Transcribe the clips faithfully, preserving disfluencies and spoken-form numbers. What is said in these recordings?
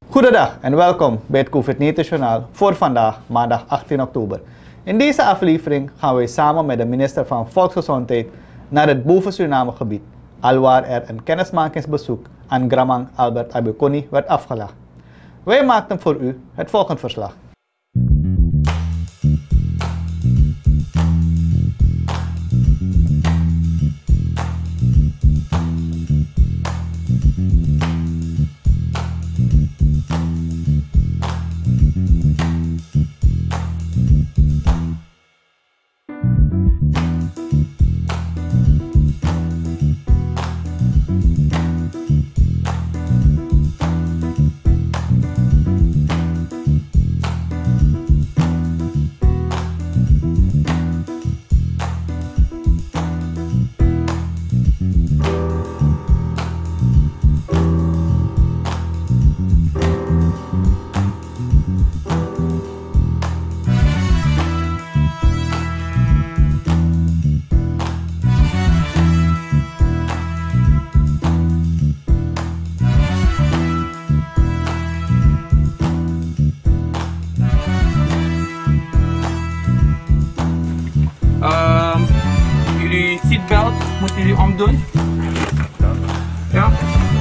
Goedendag en welkom bij het COVID negentien Journaal voor vandaag, maandag achttien oktober. In deze aflevering gaan wij samen met de minister van Volksgezondheid naar het boven-Suriname gebied, alwaar er een kennismakingsbezoek aan Gramang Albert Aboykoni werd afgelegd. Wij maakten voor u het volgende verslag. Seatbelt moeten jullie omdoen. Ja.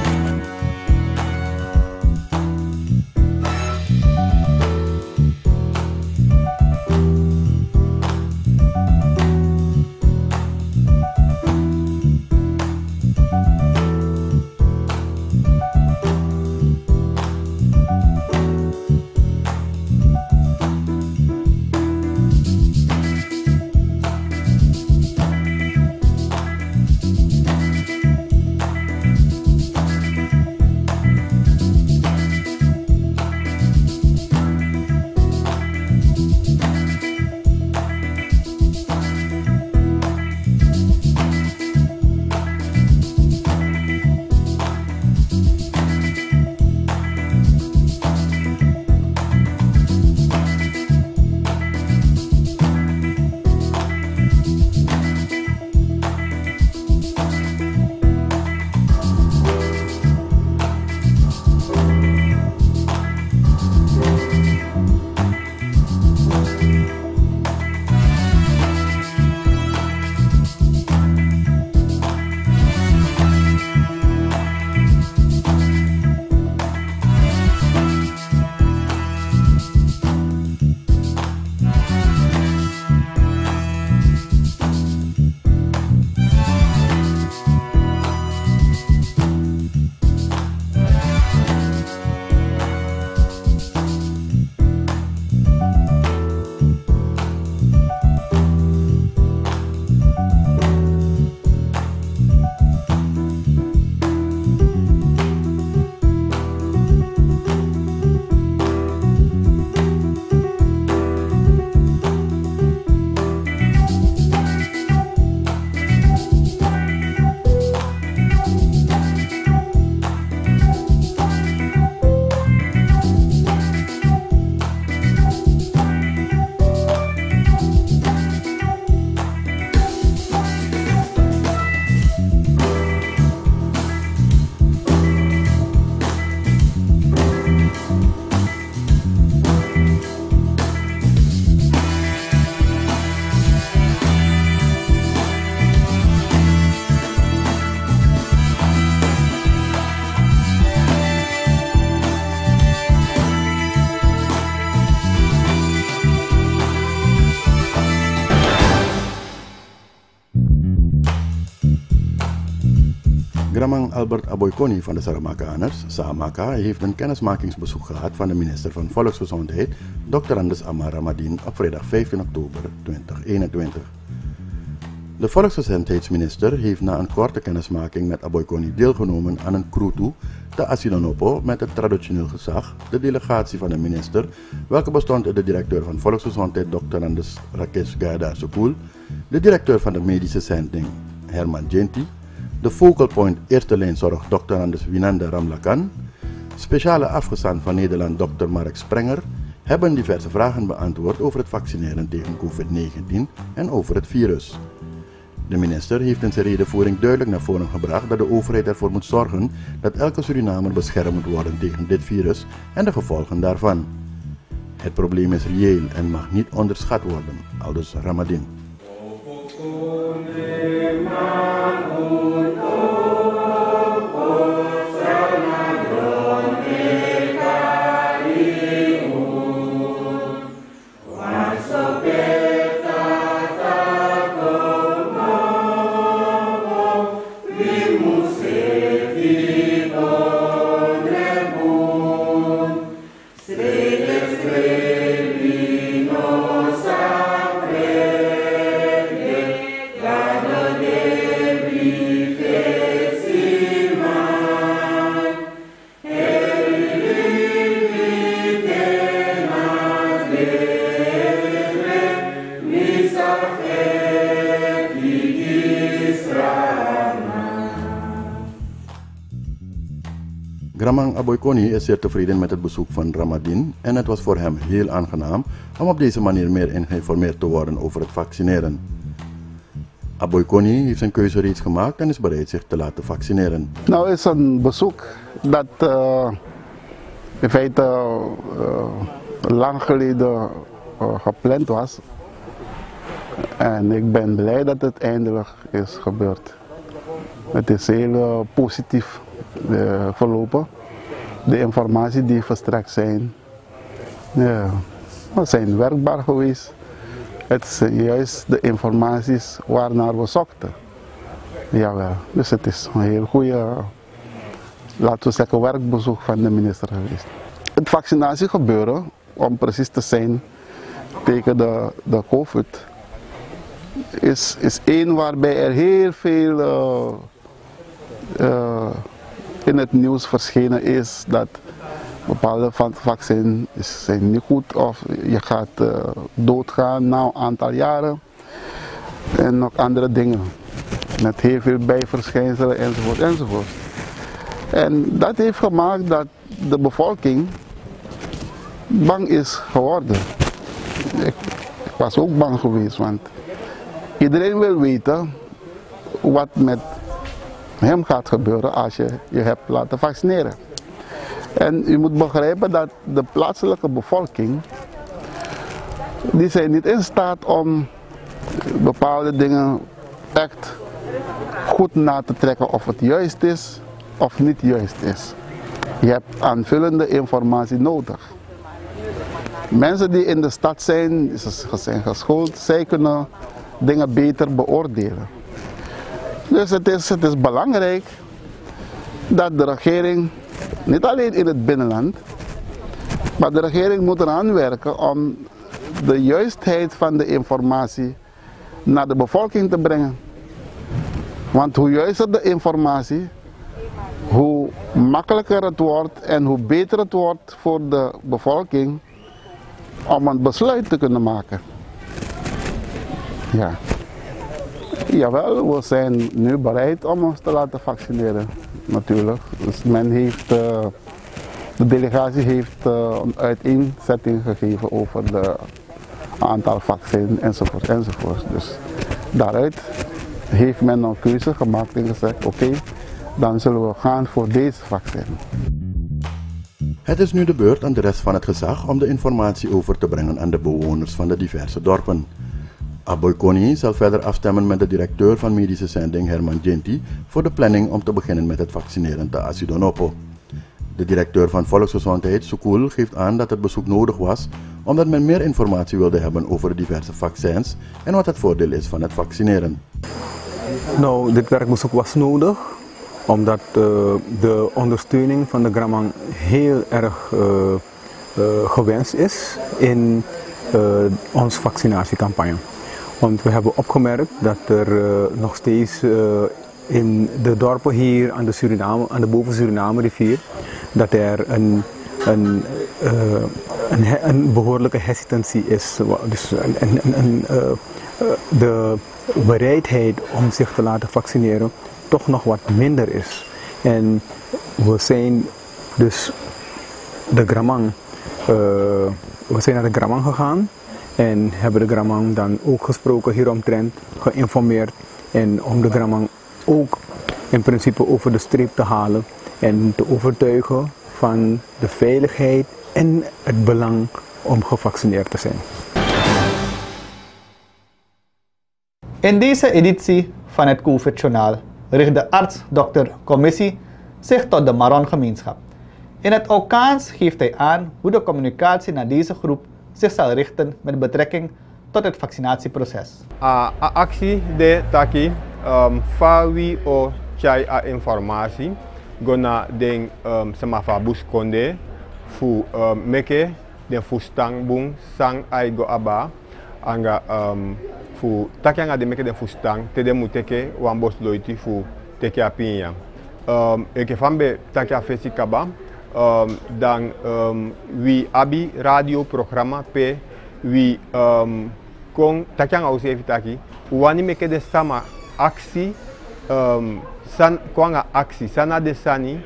Gramang Albert Aboykoni van de Saramakkaners, Saramaka, heeft een kennismakingsbezoek gehad van de minister van Volksgezondheid, dokter Andes Amar Ramadan, op vrijdag vijftien oktober tweeduizend eenentwintig. De volksgezondheidsminister heeft na een korte kennismaking met Aboykoni deelgenomen aan een kroetu te Asilanopo met het traditioneel gezag, de delegatie van de minister, welke bestond uit de directeur van Volksgezondheid dokter Andes Rakesh Gada Sukul, de directeur van de medische zending Herman Genti, de focal point eerste lijnzorg dokter Andes Winanda Ramlakan, speciale afgezant van Nederland dokter Mark Sprenger, hebben diverse vragen beantwoord over het vaccineren tegen COVID negentien en over het virus. De minister heeft in zijn redenvoering duidelijk naar voren gebracht dat de overheid ervoor moet zorgen dat elke Surinamer beschermd moet worden tegen dit virus en de gevolgen daarvan. Het probleem is reëel en mag niet onderschat worden, aldus Ramadin. Gramang Aboykoni is zeer tevreden met het bezoek van Ramadin en het was voor hem heel aangenaam om op deze manier meer geïnformeerd te worden over het vaccineren. Aboykoni heeft zijn keuze reeds gemaakt en is bereid zich te laten vaccineren. Nou is een bezoek dat uh, in feite uh, lang geleden uh, gepland was. En ik ben blij dat het eindelijk is gebeurd. Het is heel uh, positief uh, verlopen. De informatie die verstrekt zijn, ja, zijn werkbaar geweest. Het zijn juist de informaties waarnaar we zochten. Jawel, dus het is een heel goede, laten we zeggen, werkbezoek van de minister geweest. Het vaccinatiegebeuren, om precies te zijn tegen de, de COVID, is, is één waarbij er heel veel uh, uh, in het nieuws verschenen is dat bepaalde vaccins zijn niet goed of je gaat uh, doodgaan na een aantal jaren en nog andere dingen met heel veel bijverschijnselen enzovoort enzovoort. En dat heeft gemaakt dat de bevolking bang is geworden. Ik, ik was ook bang geweest, want iedereen wil weten wat met hem gaat gebeuren als je je hebt laten vaccineren. En u moet begrijpen dat de plaatselijke bevolking, die zijn niet in staat om bepaalde dingen echt goed na te trekken of het juist is of niet juist is. Je hebt aanvullende informatie nodig. Mensen die in de stad zijn, zijn geschoold, zij kunnen dingen beter beoordelen. Dus het is, het is belangrijk dat de regering, niet alleen in het binnenland, maar de regering moet eraan werken om de juistheid van de informatie naar de bevolking te brengen. Want hoe juister de informatie, hoe makkelijker het wordt en hoe beter het wordt voor de bevolking om een besluit te kunnen maken. Ja. Jawel, we zijn nu bereid om ons te laten vaccineren, natuurlijk. Dus men heeft, uh, de delegatie heeft uh, een uiteenzetting gegeven over het aantal vaccins enzovoort enzovoort. Dus daaruit heeft men een keuze gemaakt en gezegd, oké, okay, dan zullen we gaan voor deze vaccin. Het is nu de beurt aan de rest van het gezag om de informatie over te brengen aan de bewoners van de diverse dorpen. Aboykoni zal verder afstemmen met de directeur van medische zending Herman Ginty voor de planning om te beginnen met het vaccineren te Asidonopo. De directeur van Volksgezondheid, Sukul, geeft aan dat het bezoek nodig was omdat men meer informatie wilde hebben over de diverse vaccins en wat het voordeel is van het vaccineren. Nou, dit werkbezoek was nodig omdat uh, de ondersteuning van de Gramang heel erg uh, uh, gewenst is in uh, onze vaccinatiecampagne. Want we hebben opgemerkt dat er uh, nog steeds uh, in de dorpen hier aan de, Suriname, aan de boven Suriname rivier, dat er een, een, uh, een, een behoorlijke hesitantie is. Dus een, een, een, uh, de bereidheid om zich te laten vaccineren toch nog wat minder is. En we zijn dus de Gramang, uh, we zijn naar de Gramang gegaan en hebben de Gramang dan ook gesproken hieromtrent, geïnformeerd En om de Gramang ook in principe over de streep te halen en te overtuigen van de veiligheid en het belang om gevaccineerd te zijn. In deze editie van het COVID-journaal richt de arts-dokter Commissie zich tot de Maron-gemeenschap. In het Okaans geeft hij aan hoe de communicatie naar deze groep zich zal richten met betrekking tot het vaccinatieproces. A actie de taki um, fawi o chai a informatie gona den um, samafa buskonde fu um, meke den fu stang bung sang ai go aba anga um, fu taki anga de meke den fu stang te de muteke wambos loiti fu teke apinya um, eke fambe taki a fesi kaba um, dan um, wi abi radio programma pe wi um, kon takyang au sefi taki wani meke de sama aksi um, san kwanga aksi sana de sani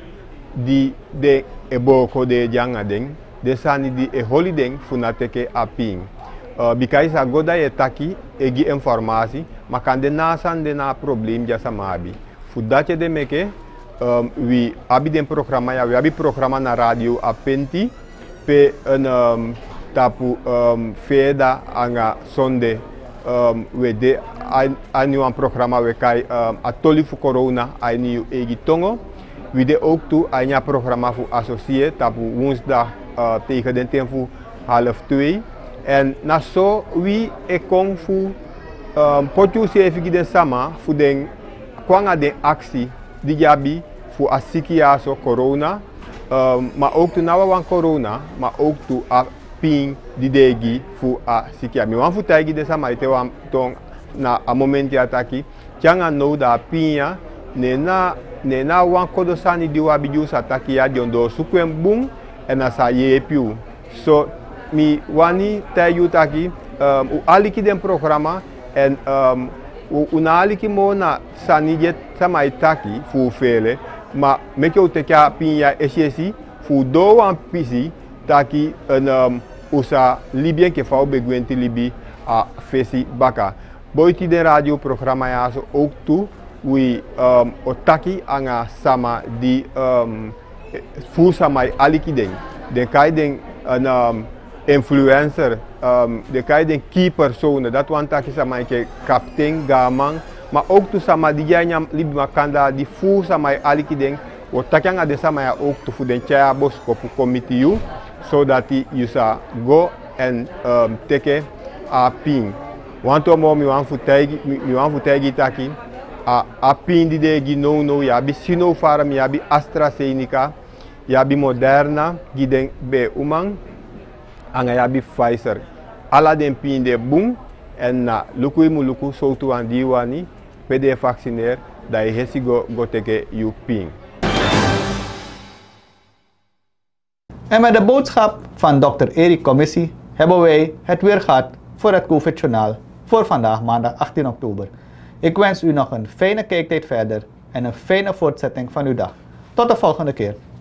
di de eboko de janga deng de sani di e holiday funateke aping uh, bikai sa goda e taki egi informasi makande na san de na problem ja samabi fudache de meke um, wi abi den programma ya wi abi programma na radio apenti pe een um, tapu um, feda anga sonde um, we de anu een programma we kai um, atoli fu corona anu egi tongo we de ook toe anya programma fu associé tapu woensdag uh, tegen den ten fu half twee en na so we e kong fu um, potu se figi den sama fu den kwanga den actie di jabi fu asikia so corona um, maar ook toe na wan corona maar ook toe a ping di degi fu a sikia mi wan fu taigi de sama ite wan tong na a momenti ataki changa no da pinya ne na ne na wan kodo sani di wa biju sataki ya jondo sukwen bung en asa ye piu so mi wani tayu taki um, u aliki den programma en um, u unaliki mo na sani jet sama itaki fu fele ma meke o teka pinya esesi fu do wan pisi taki en um, usa libyen ke fau begwenti libi a fesi baka boiti de radio programma ya so ook toe we um, otaki anga sama di um, fu sama aliki den den kai den een um, influencer um, de kai den key persone dat wan taki sama ke kapten gamang maar ook toe sama di janya libi makanda di fu sama aliki den otaki anga de sama ya ook toe fu den chaya bos kopu committee you so that you sa go and um, take a ping. Want to mo mi wan futegi mi wan futegi taki a a ping di de no no ya bi Sinopharm ya bi AstraZeneca ya bi Moderna giden be umang anga ya bi Pfizer ala den ping de boom en na luku mu luku so to an diwani pe de vacciner da hesi go go take you ping. En met de boodschap van dokter Erik Commissie hebben wij het weer gehad voor het COVID-journaal voor vandaag maandag achttien oktober. Ik wens u nog een fijne kijktijd verder en een fijne voortzetting van uw dag. Tot de volgende keer.